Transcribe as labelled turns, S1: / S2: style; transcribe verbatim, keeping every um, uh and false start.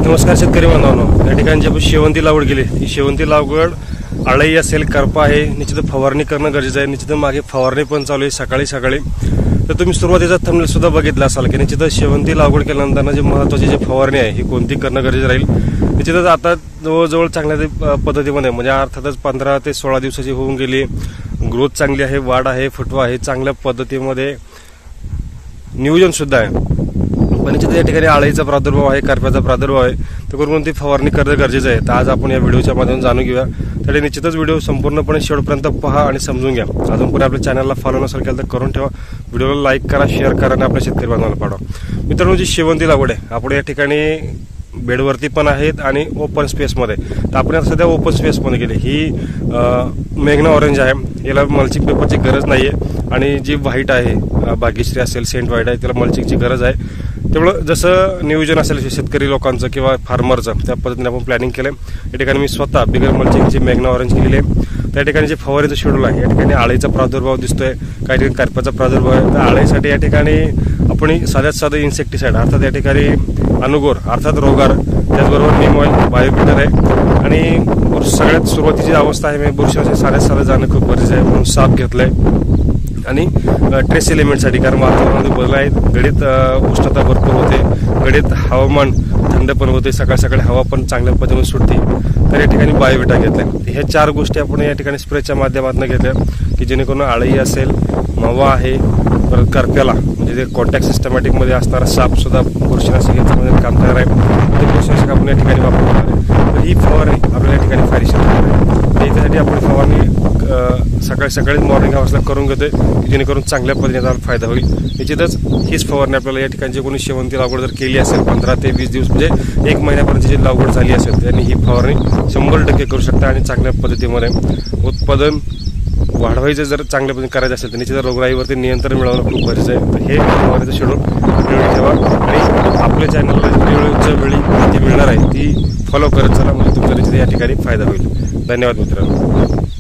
S1: नमस्कार शेतकरी बांधवांनो, या ठिकाणी जी आपण शेवंती लागवड केली ही शेवंती लागवड आळई असेल, करपा आहे, निश्चित फवारणी करणं गरजेचं आहे। निश्चित मागे फवारणी पण चालू आहे सकाळी सकाळी। तर तुम्ही सुरुवातीचा थंबनेल सुद्धा बघितला असाल की निश्चित शेवंती लागवड केल्यानंतर जी महत्त्वाची जी फवारणी आहे ही कोणती करणं गरजेचं राहील। निश्चितच आता जवळजवळ चांगल्या पद्धतीमध्ये म्हणजे अर्थातच पंधरा ते सोळा दिवसाची होऊन गेली, ग्रोथ चांगली आहे, वाढ आहे, फुटवा आहे, चांगल्या पद्धतीमध्ये नियोजन सुद्धा आहे। पण निश्चित या ठिकाणी आळीचा प्रादुर्भाव आहे, करप्याचा प्रादुर्भाव आहे, तर कोणती फवारणी करणं गरजेचं आहे। तर आज आपण या व्हिडिओच्या माध्यमातून जाणून घेऊया। तर निश्चितच व्हिडिओ संपूर्णपणे शेवटपर्यंत पहा आणि समजून घ्या। अजून पुढे आपल्या चॅनलला फॉलो नसेल केलं तर करून ठेवा, व्हिडिओला लाईक करा, शेअर करा आणि आपल्या शेतकरी बांधवांना पाठवा। मित्रांनो, जी शेवंती लागवड आहे आपण या ठिकाणी बेडवरती पण आहेत आणि ओपन स्पेसमध्ये। तर आपण आता सध्या ओपन स्पेसमध्ये गेले। ही मेघना ऑरेंज आहे, याला मल्चिंग पेपरची गरज नाही आहे आणि जी व्हाईट आहे भाग्यश्री असेल, सेंट व्हाईट आहे, त्याला मल्चिंगची गरज आहे। त्यामुळं जसं नियोजन असेल शेतकरी लोकांचं किंवा फार्मरचं त्या पद्धतीने आपण प्लॅनिंग केलं। या ठिकाणी मी स्वतः बिगर मल्चिंगची मेघना ऑरेंज केलेली आहे। त्या ठिकाणी जे फवारीचं शेड्यूल आहे, या ठिकाणी आळीचा प्रादुर्भाव दिसतोय, काही ठिकाणी करप्याचा प्रादुर्भाव आहे। तर आळीसाठी या ठिकाणी आपण साध्यात साधं इन्सेक्टिसाइड अर्थात या ठिकाणी अनुगोर अर्थात रोगार, त्याचबरोबर नीम ऑइल, बायोबिटर आहे आणि सगळ्यात सुरुवातीची अवस्था आहे म्हणजे बुरशीनाशक साध्यात साधं जाणं खूप गरजेचं आहे म्हणून साप घेतलंय। आणि ट्रेस एलिमेंटसाठी कारण वातावरणामध्ये बदल आहेत, गडीत उष्णता भरपूर होते, गडीत हवामान थंड पण होते, सकाळ सकाळी हवा पण चांगल्या पद्धतीने सुटते। तर या ठिकाणी बायोविटा घेतल्या। ह्या चार गोष्टी आपण या ठिकाणी स्प्रेच्या माध्यमातून घेतल्या की जेणेकरून आळी असेल, मावा आहे, परत करप्याला म्हणजे ते कॉन्टॅक्ट सिस्टमॅटिकमध्ये असणारा साप सुद्धा बुरशीनाशक याच्यामध्ये काम करणार आहे। ते बुरशीनाशक आपण या ठिकाणी वापरणार आहे। तर ही फवारणी आपल्याला या ठिकाणी फायदेशीर आहे। याच्यासाठी आपण फवारणी सकाळी सकाळी मॉर्निंग हाऊसला करून घेतोय की जेणेकरून चांगल्या पद्धतीने फायदा होईल। निश्चितच हीच फवारणी आपल्याला या ठिकाणी जे कोणी शेवंती लागवड जर केली असेल पंधरा ते वीस दिवस म्हणजे एक महिन्यापर्यंत जी लागवड झाली असेल त्यांनी ही फवारणी शंभर टक्के करू शकता आणि चांगल्या पद्धतीमध्ये उत्पादन वाढवायचं जर चांगल्या पद्धतीने करायचं असेल तर निश्चित रोगराईवरती नियंत्रण मिळवणं खूप गरजेचं आहे। तर हे फवारणीचं शेड्यूल वेळोवेळी ठेवा आणि आपल्या चॅनलला वेळोवेळीच्या वेळी माहिती मिळणार आहे ती फॉलो करत चला, म्हणजे तुमचा निश्चित या ठिकाणी फायदा होईल। धन्यवाद मित्रांनो।